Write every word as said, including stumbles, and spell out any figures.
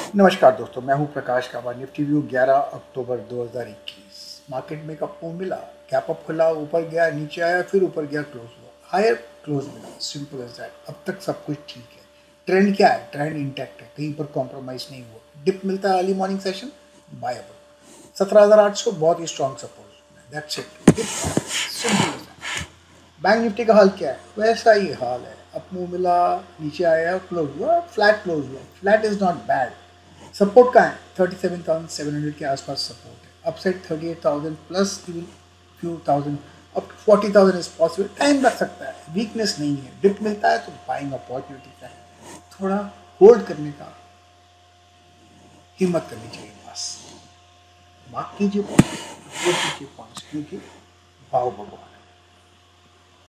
नमस्कार दोस्तों, मैं हूं प्रकाश काबा। निफ्टी व्यू ग्यारह अक्टूबर दो हज़ार इक्कीस। मार्केट में कब को मिला, गैप अप खुला, ऊपर गया, नीचे आया, फिर ऊपर गया, क्लोज हुआ, हायर क्लोज मिला। Simple as that. अब तक सब कुछ ठीक है। ट्रेंड क्या है? ट्रेंड इंटैक्ट है, कहीं पर कॉम्प्रोमाइज नहीं हुआ। डिप मिलता है अर्ली मॉर्निंग सेशन, बायबल। सत्रह हजार आठ सौ बहुत ही strong support. That's it. Simple as that. Bank Nifty का हाल क्या है? वैसा ही हाल है। अप मूव मिला, नीचे आया, क्लोज हुआ, फ्लैट क्लोज हुआ। Flat is not bad. Support का है thirty seven thousand seven hundred के आसपास सपोर्ट है। Upside thirty eight thousand plus even few thousand up to forty thousand is possible. Time लग सकता है, वीकनेस नहीं है। डिप मिलता है तो बाइंग अपॉर्चुनिटी का है, थोड़ा होल्ड करने का हिम्मत करनी चाहिए बस। बाकी जो पॉइंट्स क्योंकि भाव भगवान है।